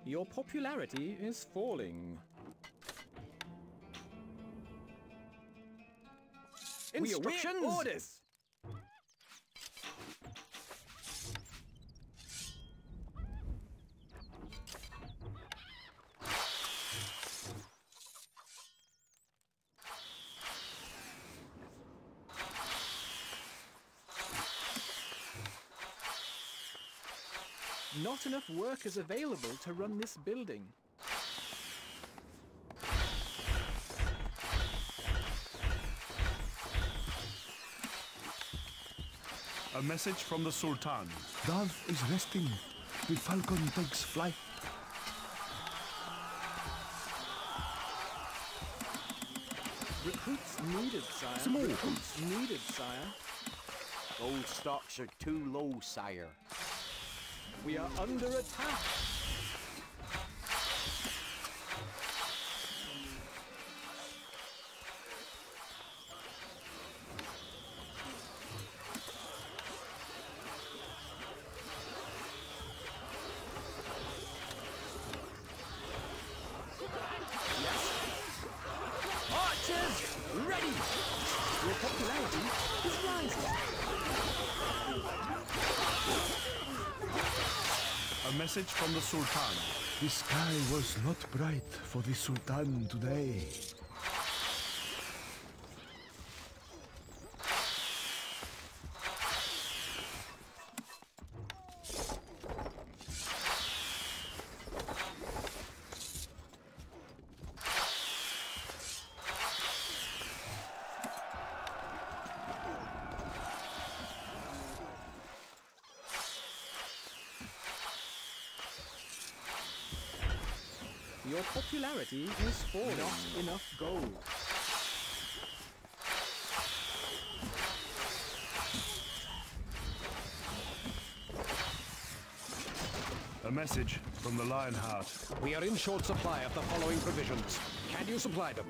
Your popularity is falling. Instructions! We await orders! Not enough workers available to run this building. A message from the Sultan. Darth is resting. The falcon takes flight. Recruits needed, sire. Some more. Recruits needed, sire. Gold stocks are too low, sire. We are under attack. Archers, ready! Your popularity is rising. A message from the Sultan. The sky was not bright for the Sultan today. Your popularity is falling. Not enough gold. A message from the Lionheart. We are in short supply of the following provisions. Can you supply them?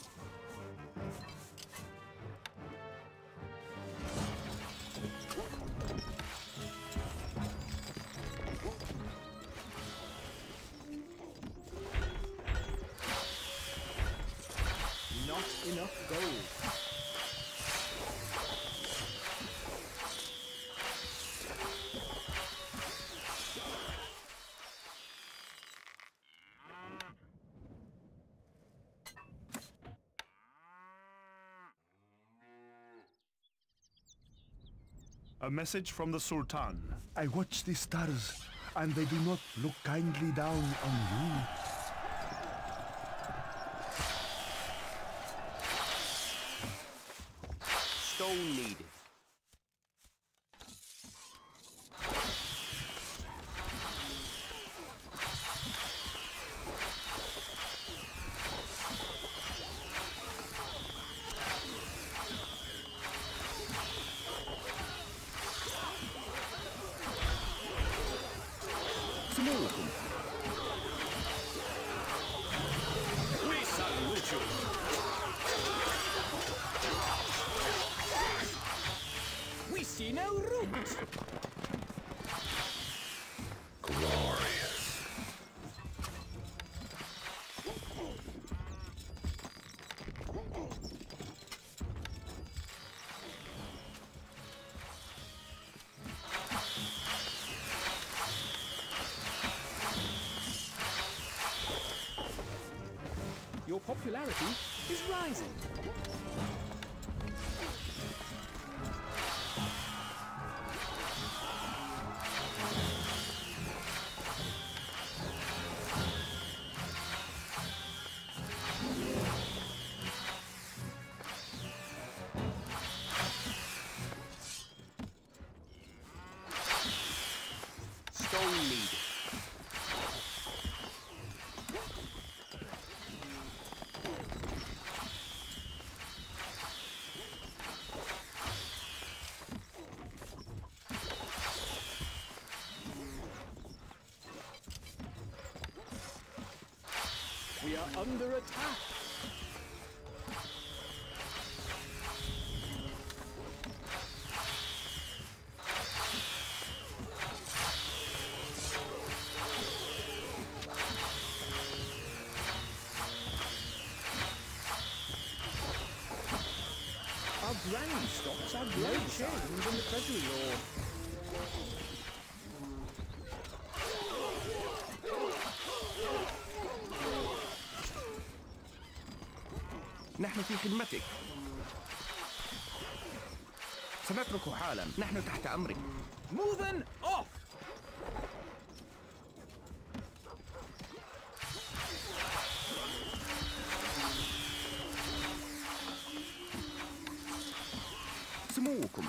Not enough gold. A message from the Sultan. I watch the stars, and they do not look kindly down on you. Stone needed. We salute you! We see no route. Glorious. Your popularity is rising. Stone needed. We are under attack. Stocks are great change in the treasury, Lord. نحن في خدمتك. سنترك حالا، نحن تحت أمرك. Moving off! سموكم.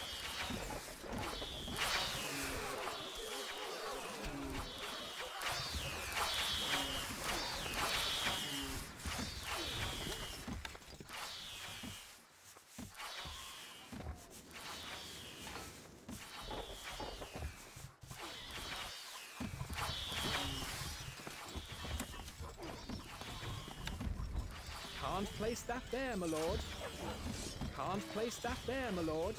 Can't place that there, my lord. Can't place that there, my lord.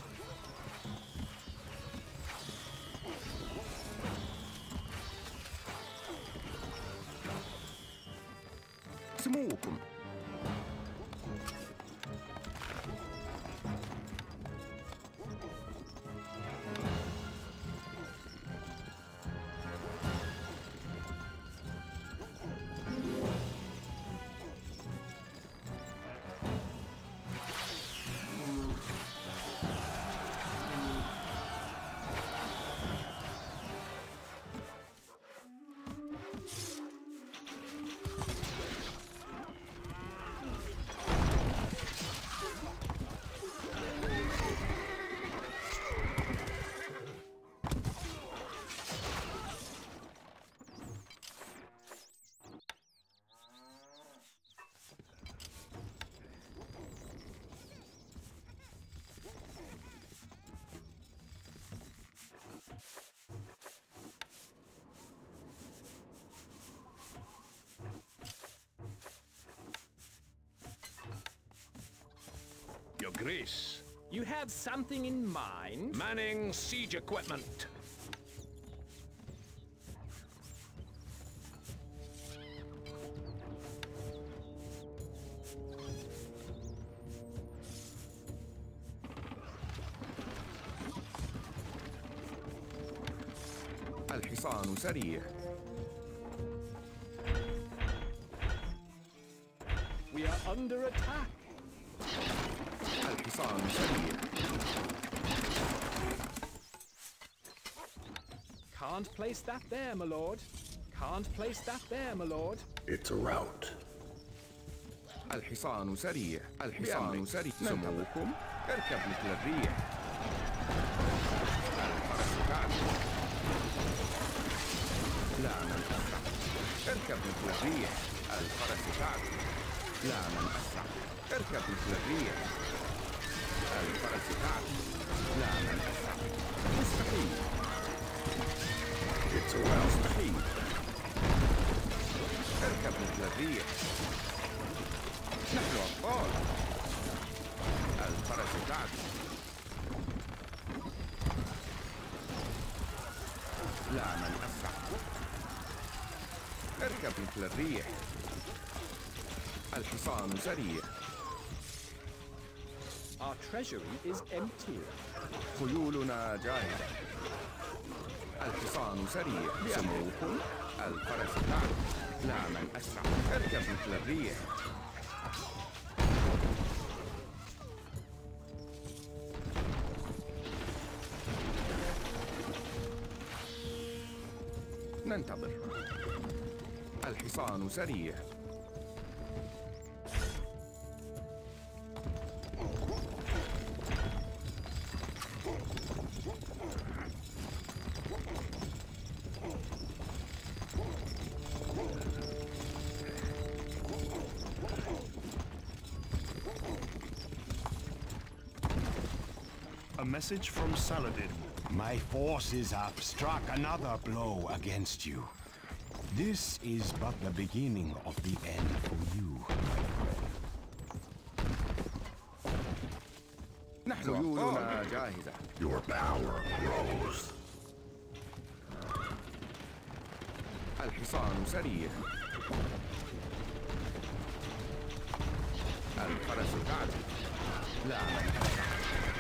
سموكم. Your Grace. You have something in mind? Manning siege equipment. الحصان سريع. We are under attack. الحصان سريع. Can't place that there, my lord. Can't place that there, my lord. It's a rout. الحصان سريع. الحصان سريع. سموكم. اركب مثل الريح. الفرس تعدو. لا من أسرع. اركب مثل الريح. الفرس تعدو. لا من أسرع. اركب مثل الريح. الفرس تعدو. لا من أسرع. مستحيل. مستحيل. اركب مثل الريح. نحن أبطال. الفرس تعدو. لا من أسرع. اركب مثل الريح. الحصان سريع. Our treasury is empty. خيولنا جاهزة. الحصان سريع. سموكم. الفرس تعدو. لا من أسرع. اركب مثل الريح. ننتظر. الحصان سريع. A message from Saladin. My forces have struck another blow against you. This is but the beginning of the end for you. نحن خيولنا جاهزة. Your power grows. الحصان سريع. الفرس تعدو. لا من أسرع.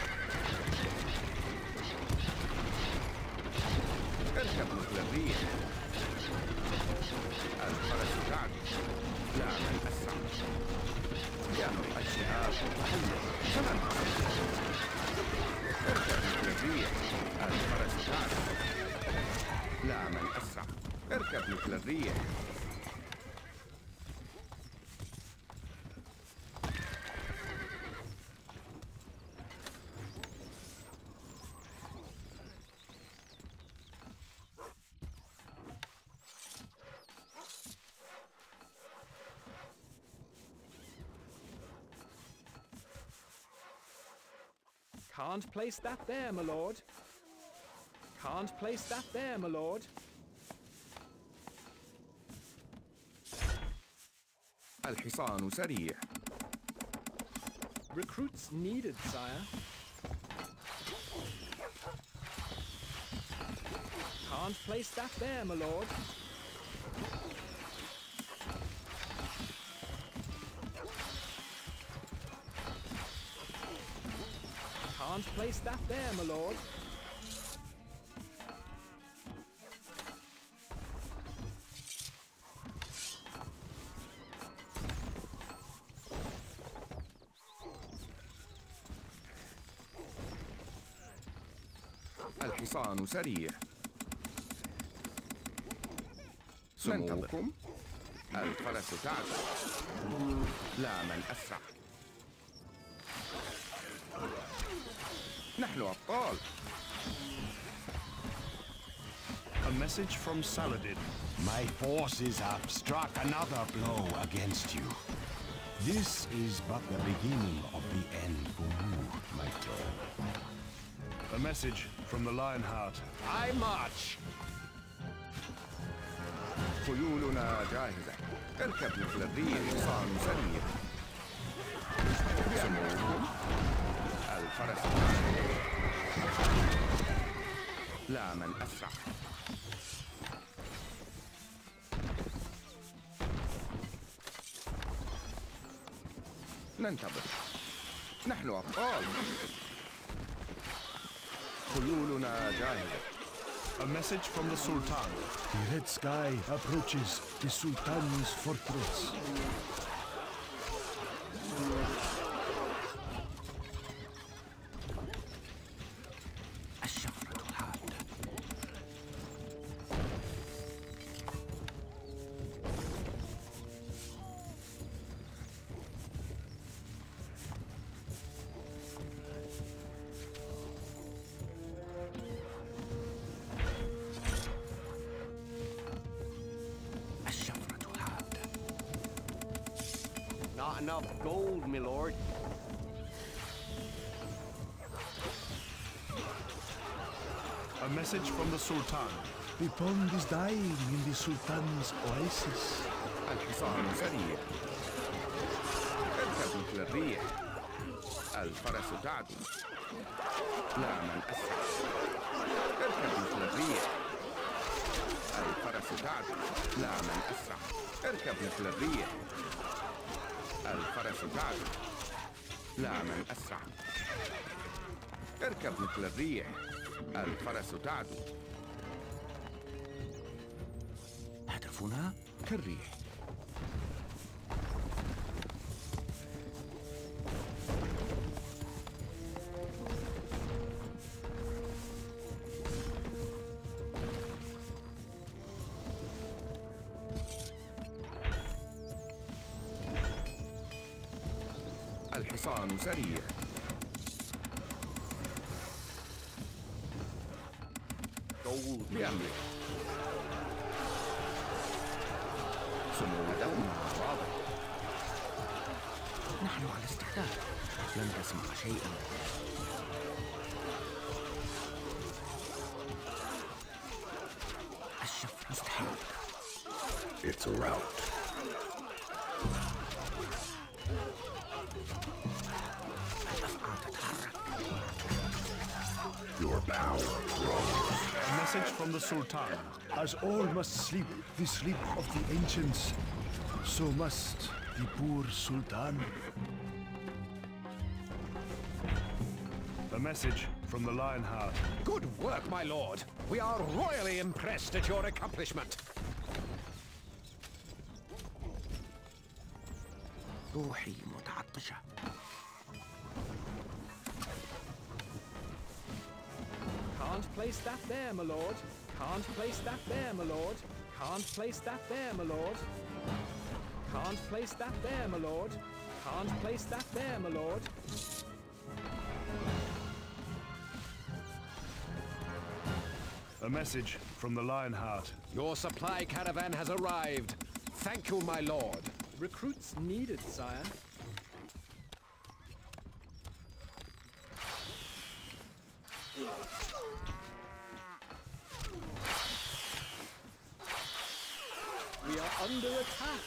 مثل الريح. الفرس تعدو. لا من أسرع. يمر الشهاب تحلق. فمن اركب مثل الريح. الفرس تعدو. لا من أسرع. اركب مثل الريح. Can't place that there, my lord. Can't place that there, my lord. الحصان سريع. Recruits needed, sire. Can't place that there, my lord. Can't place that there, my lord. الحصان سريع. سموكم. الفرس تعدو. لا من أسرع. نحن أبطال. A message from Saladin. My forces have struck another blow against you. This is but the beginning of the end for you, my lord. A message from the Lionheart. I march. خيولنا جاهزة. اركب مثل الريح. حصان سريع. سموكم. الفرس تعدو. لا من أسرع. ننتظر. نحن أبطال. خيولنا جاهزة. A message from the Sultan. The red sky approaches the Sultan's fortress. الشفرة حادة. الشفرة حادة. Not enough gold, my lord. A message from the Sultan. The pond is dying in the Sultan's oasis. الحصان سريع. اركب مثل الريح. الفرس تعدو. لا من أسرع. اركب مثل الريح. الفرس تعدو. لا من أسرع. اركب مثل الريح. الفرس تعدو. لا من أسرع. اركب مثل الريح. الفرس تعدو. هدفنا كالريح. الحصان سريع. Gold. بأمرك. سمو دوما واضح. نحن على استعداد. لن تسمع شيئا. الشفرة مستحيل. It's a rout. الأفعال تتحرك. Your power grows. A message from the Sultan. As all must sleep the sleep of the ancients, so must the poor Sultan. A message from from the Lionheart. Good work, my lord. We are royally impressed at your accomplishment. روحي متعطشة. Can't place that there, my lord. Can't place that there, my lord. Can't place that there, my lord. Can't place that there, my lord. Can't place that there, my lord. A message from the Lionheart. Your supply caravan has arrived. Thank you, my lord. Recruits needed, sire. We are under attack.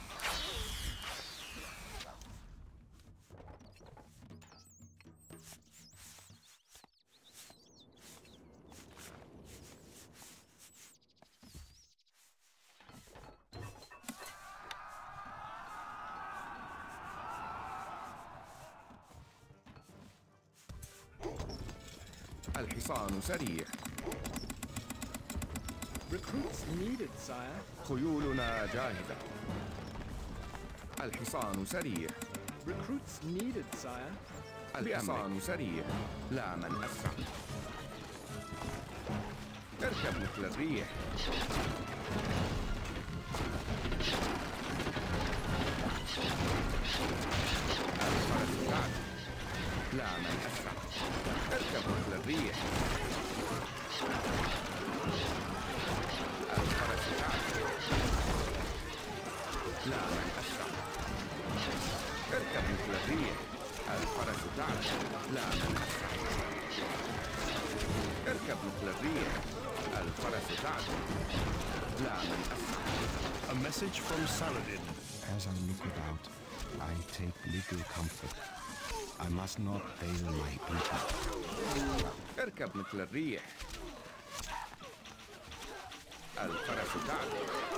الحصان سريع. Recruits needed, sire. خيولنا جاهزة. الحصان سريع. Recruits needed, sire. الحصان سريع. لا من أسرع. اركب مثل الريح. الفرس تعد. لا من أسرع. اركب مثل الريح. الفرس تعد. لا من أسرع. اركب مثل الريح. الفرس تعد. لا من أسرع. اركب مثل الريح. الفرس تعد. لا من أسرع. A message from Saladin. As I look about, I take little comfort. I must not fail my people. اركب مثل الريح. الفرس تعد.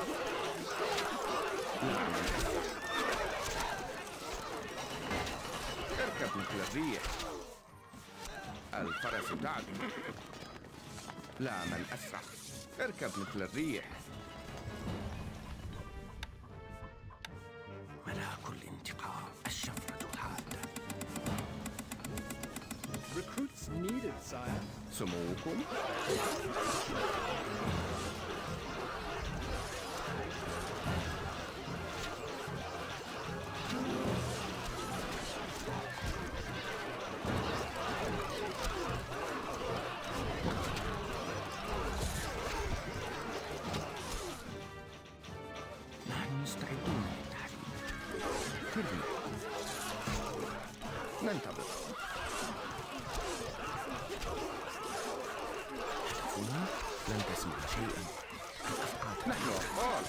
لا من أسرع. اركب مثل الريح. الفرس تعد. لا من أسرع. اركب مثل الريح. ملاك الانتقام الشفرة الحادة. Recruits needed, sire. سموكم. نحن مستعدون للتحريك. كري. ننتظر. هنا لن تسمع شيئا. نحن أبطال.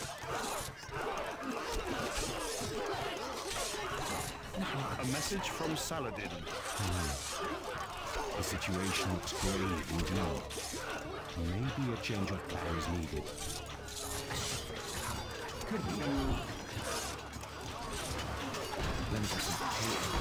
A message from Saladin. The situation looks grave indeed. Maybe a change of plan is needed. لن تسمع شيئا.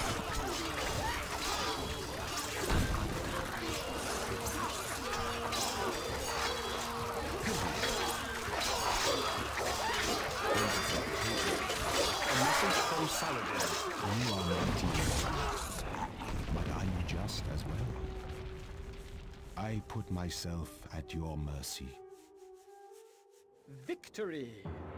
A message from Saladin. You are mighty, but are you just as well? I put myself at your mercy. Victory!